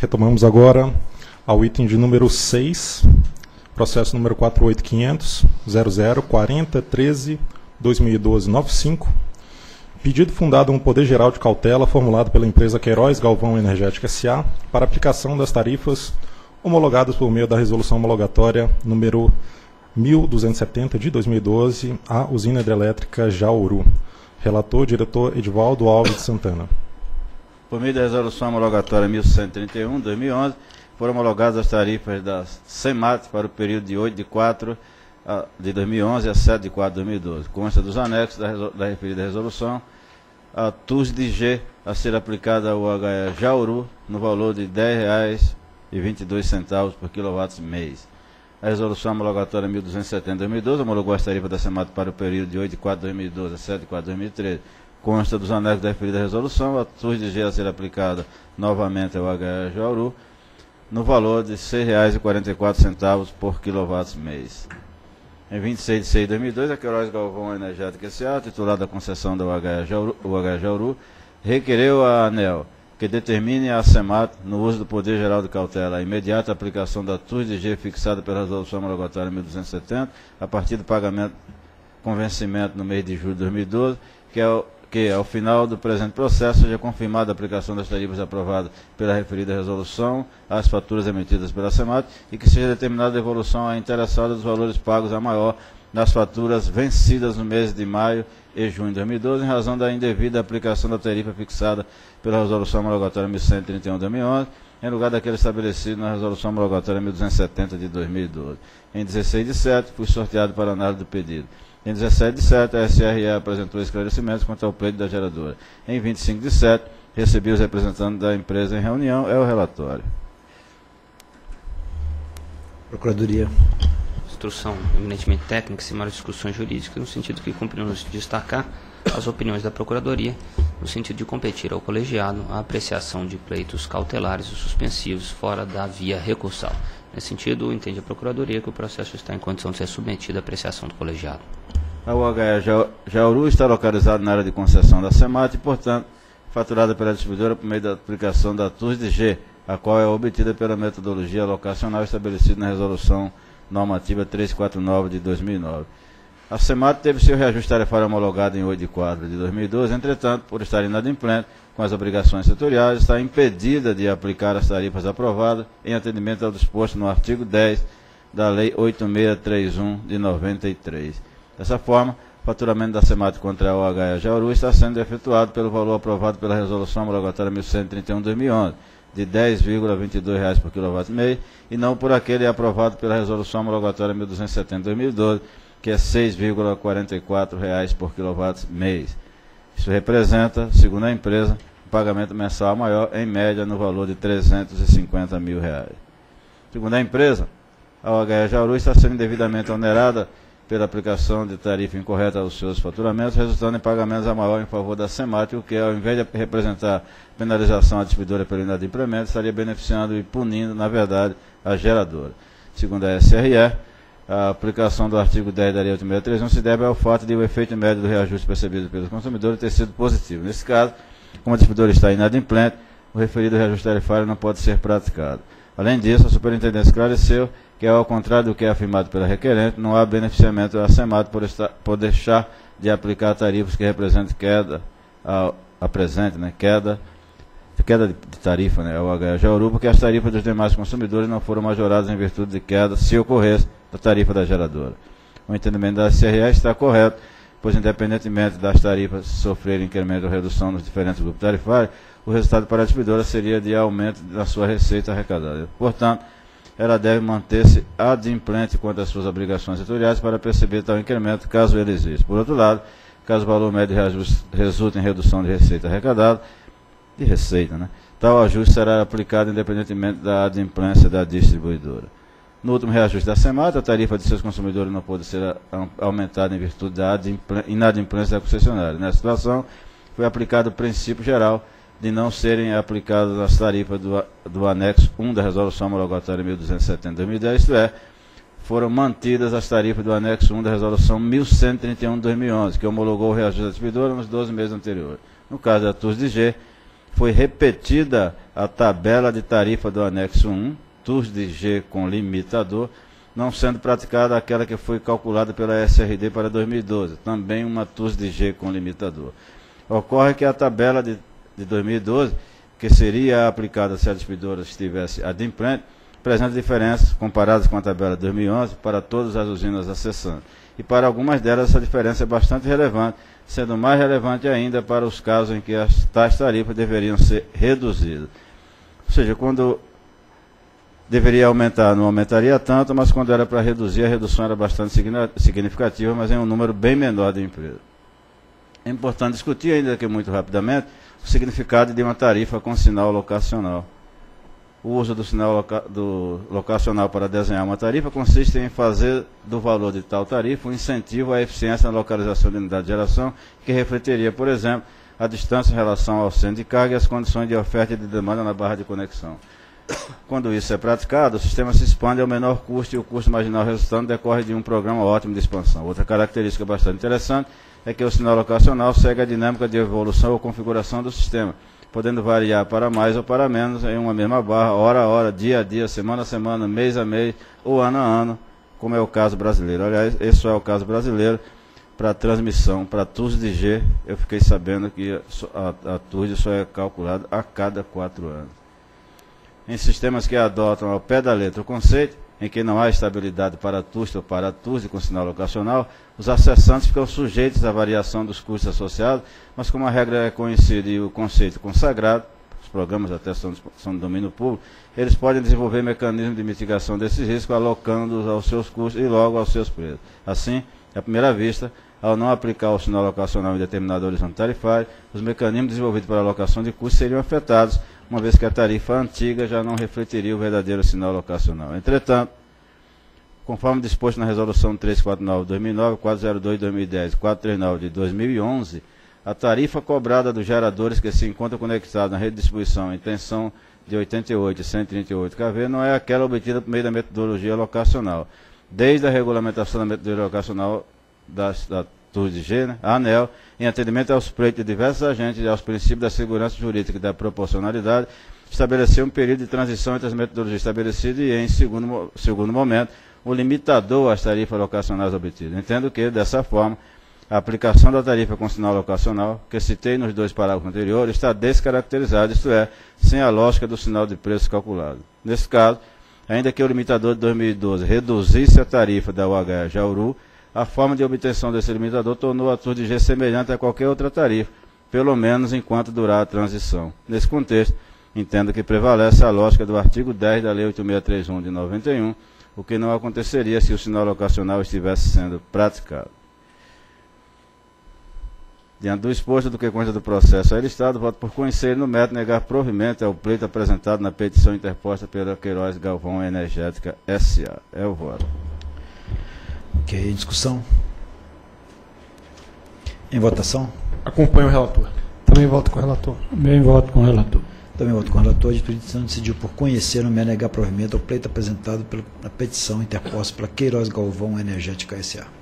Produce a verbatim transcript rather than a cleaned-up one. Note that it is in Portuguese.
Retomamos agora ao item de número seis, processo número quatro oito quinhentos zero zero quarenta treze dois mil e doze noventa e cinco, pedido fundado no Poder Geral de Cautela formulado pela empresa Queiroz Galvão Energética S A para aplicação das tarifas homologadas por meio da resolução homologatória número mil duzentos e setenta de dois mil e doze à usina hidrelétrica Jauru. Relator, diretor Edivaldo Alves de Santana. Por meio da resolução homologatória mil cento e trinta e um de dois mil e onze, foram homologadas as tarifas da SEMAT para o período de oito de quatro de dois mil e onze a sete de quatro de dois mil e doze. Consta dos anexos da, da referida resolução a T U S de G a ser aplicada ao H E Jauru no valor de dez reais e vinte e dois centavos por quilowatt-mês. A resolução homologatória mil duzentos e setenta de dois mil e doze homologou as tarifas da SEMAT para o período de oito de quatro de dois mil e doze a sete de quatro de dois mil e treze. Consta dos anexos da referida resolução a T U S de G a ser aplicada novamente ao H E Jauru no valor de seis reais e quarenta e quatro centavos por quilowatt-mês. Em vinte e seis de seis de dois mil e dois, a Queiroz Galvão Energética S A, titular da concessão do H E Jauru, o H E Jauru, requereu à ANEEL que determine a SEMAT, no uso do Poder Geral de Cautela, a imediata aplicação da T U S de G fixada pela resolução homologatória mil duzentos e setenta, a partir do pagamento com vencimento no mês de julho de dois mil e doze, que é o que, ao final do presente processo, seja confirmada a aplicação das tarifas aprovadas pela referida resolução às faturas emitidas pela SEMAT e que seja determinada a devolução à interessada dos valores pagos a maior nas faturas vencidas no mês de maio e junho de dois mil e doze, em razão da indevida aplicação da tarifa fixada pela resolução homologatória mil cento e trinta e um de dois mil e onze, em lugar daquele estabelecido na resolução homologatória mil duzentos e setenta de dois mil e doze. Em dezesseis de setembro, fui sorteado para análise do pedido. Em dezessete de setembro, a S R E apresentou esclarecimentos quanto ao pleito da geradora. Em vinte e cinco de setembro, recebi os representantes da empresa em reunião. É o relatório. Procuradoria. Instrução eminentemente técnica, sem maiores discussões jurídicas, no sentido que cumprimos destacar as opiniões da Procuradoria, no sentido de competir ao colegiado a apreciação de pleitos cautelares ou suspensivos fora da via recursal. Nesse sentido, entende a Procuradoria que o processo está em condição de ser submetido à apreciação do colegiado. O H E Jauru está localizado na área de concessão da SEMAT e, portanto, faturada pela distribuidora por meio da aplicação da T U S de G, a qual é obtida pela metodologia locacional estabelecida na resolução normativa trezentos e quarenta e nove de dois mil e nove. A SEMAT teve seu reajuste tarifário homologado em oito de quatro de dois mil e doze, entretanto, por estar inadimplente com as obrigações setoriais, está impedida de aplicar as tarifas aprovadas em atendimento ao disposto no artigo dez da Lei oito mil seiscentos e trinta e um de noventa e três. Dessa forma, o faturamento da SEMAT contra o H E Jauru está sendo efetuado pelo valor aprovado pela resolução homologatória mil cento e trinta e um de dois mil e onze, de dez vírgula vinte e dois reais por quilowatt-mês, e não por aquele aprovado pela resolução homologatória mil duzentos e setenta de dois mil e doze, que é seis vírgula quarenta e quatro reais por quilowatt-mês. Isso representa, segundo a empresa, um pagamento mensal maior, em média, no valor de trezentos e cinquenta mil reais. Segundo a empresa, a H E Jauru está sendo devidamente onerada pela aplicação de tarifa incorreta aos seus faturamentos, resultando em pagamentos a maior em favor da SEMAT, o que, ao invés de representar penalização à distribuidora pelo inadimplemento, estaria beneficiando e punindo, na verdade, a geradora. Segundo a S R E, a aplicação do artigo dez da Lei oito mil seiscentos e trinta e um se deve ao fato de o efeito médio do reajuste percebido pelos consumidores ter sido positivo. Nesse caso, como a distribuidora está inadimplente, o referido reajuste tarifário não pode ser praticado. Além disso, a superintendência esclareceu que, ao contrário do que é afirmado pela requerente, não há beneficiamento à SEMAT por, estar, por deixar de aplicar tarifas que representem queda, a, a presente, né, queda, queda de tarifa, né, ao H E Jauru, porque as tarifas dos demais consumidores não foram majoradas em virtude de queda, se ocorresse, da tarifa da geradora. O entendimento da S R E está correto, pois, independentemente das tarifas sofrerem incremento ou redução nos diferentes grupos tarifários, o resultado para a distribuidora seria de aumento da sua receita arrecadada. Portanto, ela deve manter-se adimplente quanto às suas obrigações setoriais para perceber tal incremento, caso ele exista. Por outro lado, caso o valor médio resulte em redução de receita arrecadada, de receita, né, tal ajuste será aplicado independentemente da adimplência da distribuidora. No último reajuste da SEMAT, a tarifa de seus consumidores não pode ser aumentada em virtude da inadimplência da concessionária. Nessa situação, foi aplicado o princípio geral de não serem aplicadas as tarifas do, do anexo um da resolução homologatória mil duzentos e setenta de dois mil e dez, isto é, foram mantidas as tarifas do anexo um da resolução mil cento e trinta e um de dois mil e onze, que homologou o reajuste da distribuidora nos doze meses anteriores. No caso da T U S de G, foi repetida a tabela de tarifa do anexo um, T U S de G com limitador, não sendo praticada aquela que foi calculada pela S R D para dois mil e doze, também uma T U S de G com limitador. Ocorre que a tabela de, de dois mil e doze, que seria aplicada se a distribuidora estivesse adimplente, apresenta diferenças comparadas com a tabela de dois mil e onze para todas as usinas acessantes. E para algumas delas essa diferença é bastante relevante, sendo mais relevante ainda para os casos em que as tais tarifas deveriam ser reduzidas. Ou seja, quando deveria aumentar, não aumentaria tanto, mas quando era para reduzir, a redução era bastante significativa, mas em um número bem menor de empresas. É importante discutir, ainda que muito rapidamente, o significado de uma tarifa com sinal locacional. O uso do sinal loca do locacional para desenhar uma tarifa consiste em fazer do valor de tal tarifa um incentivo à eficiência na localização de unidade de geração, que refletiria, por exemplo, a distância em relação ao centro de carga e as condições de oferta e de demanda na barra de conexão. Quando isso é praticado, o sistema se expande ao menor custo e o custo marginal resultante decorre de um programa ótimo de expansão. Outra característica bastante interessante é que o sinal locacional segue a dinâmica de evolução ou configuração do sistema, podendo variar para mais ou para menos em uma mesma barra, hora a hora, dia a dia, semana a semana, mês a mês ou ano a ano, como é o caso brasileiro. Aliás, esse é o caso brasileiro para transmissão, para T U S de G, eu fiquei sabendo que a, a T U S só é calculada a cada quatro anos. Em sistemas que adotam ao pé da letra o conceito, em que não há estabilidade para T U S ou para T U S com sinal locacional, os acessantes ficam sujeitos à variação dos custos associados, mas como a regra é conhecida e o conceito consagrado, os programas até são, são de domínio público, eles podem desenvolver mecanismos de mitigação desses riscos, alocando-os aos seus custos e logo aos seus preços. Assim, à primeira vista, ao não aplicar o sinal locacional em determinado horizonte tarifário, os mecanismos desenvolvidos para a alocação de custos seriam afetados, uma vez que a tarifa antiga já não refletiria o verdadeiro sinal locacional. Entretanto, conforme disposto na Resolução trezentos e quarenta e nove de dois mil e nove, quatrocentos e dois de dois mil e dez e quatrocentos e trinta e nove de dois mil e onze, a tarifa cobrada dos geradores que se encontram conectados na rede de distribuição em tensão de oitenta e oito e cento e trinta e oito kV não é aquela obtida por meio da metodologia locacional. Desde a regulamentação da metodologia locacional da, da T U S de G, né, a ANEEL, em atendimento aos pleitos de diversos agentes e aos princípios da segurança jurídica e da proporcionalidade, estabeleceu um período de transição entre as metodologias estabelecidas e, em segundo, segundo momento, o limitador às tarifas locacionais obtidas. Entendo que, dessa forma, a aplicação da tarifa com sinal locacional, que citei nos dois parágrafos anteriores, está descaracterizada, isto é, sem a lógica do sinal de preço calculado. Nesse caso, ainda que o limitador de dois mil e doze reduzisse a tarifa da U H E Jauru, a forma de obtenção desse limitador tornou a T U S de G semelhante a qualquer outra tarifa, pelo menos enquanto durar a transição. Nesse contexto, entendo que prevalece a lógica do artigo dez da Lei oito mil seiscentos e trinta e um de noventa e um, o que não aconteceria se o sinal locacional estivesse sendo praticado. Diante do exposto do que consta do processo aí listado, voto por conhecer no mérito negar provimento ao pleito apresentado na petição interposta pela Queiroz Galvão Energética S A É o voto. Ok, discussão. Em votação? Acompanho o relator. Também voto com o relator. Também voto com o relator. Também voto com o relator. A jurisdição decidiu por conhecer nomear negar provimento ao pleito apresentado pela, na petição interposta pela Queiroz Galvão Energética S A